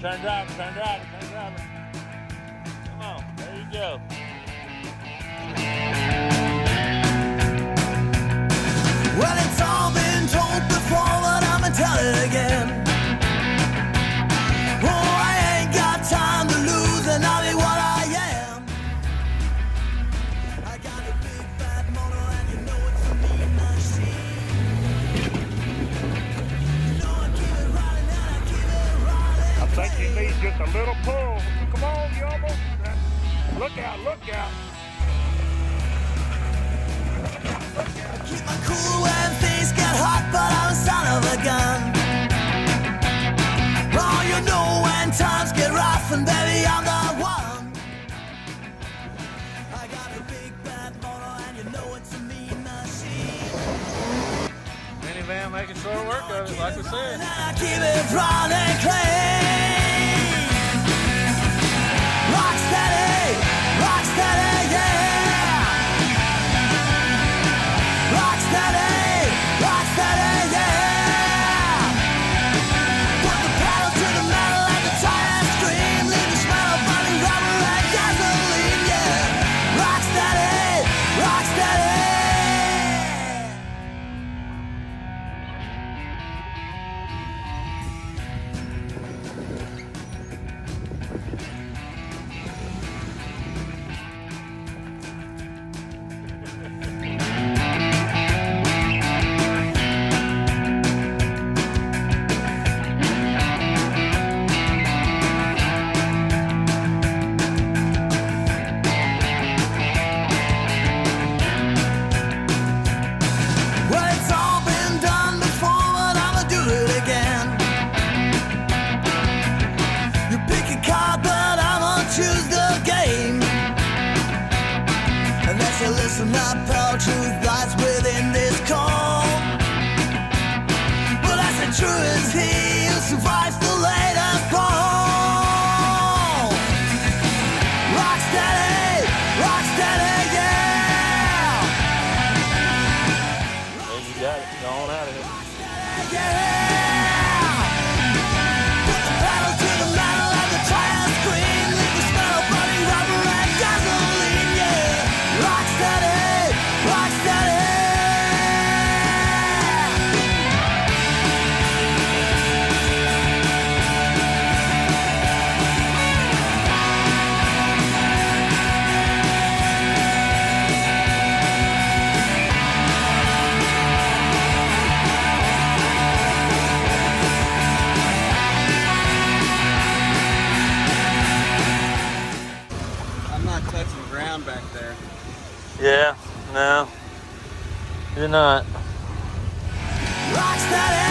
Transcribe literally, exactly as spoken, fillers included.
turn driver, turn driver, turn driver. Come on, there you go. Well, it's all been told before, but I'ma tell it again. Oh, I ain't got time to lose, and I'll be what I am. I got a big fat motor, and you know it's a mean machine. You know I keep it riding, and I keep it riding. I think you need just a little pull. Come on, you almost. Look out, look out. Keep my cool when things get hot, but I'm a son of a gun. Oh, you know when times get rough, and baby, I'm the one. I got a big bad motor, and you know it's a mean machine. Minivan making short work of it, like we said. And I keep it running clean. Rock steady, rock steady, yeah. Rock steady, rock steady, yeah. Put the pedal to the metal and the tires scream. Leave the smell of burning rubber and gasoline, yeah. Rock steady, rock steady. Well, it's all been done before, but I'ma do it again. You pick a card, but I'ma choose the game. Unless you listen up, pal, truth lies within this call. But as the true is he who survives the latest call. Rock steady, rock steady, yeah. There you got it. Go on out of here. Yeah! Put the pedal to the metal and the tires scream. Leave the smell of burning rubber and gasoline, yeah. Rock steady, rock steady. I'm not touching ground back there. Yeah, no, you're not. Rock steady.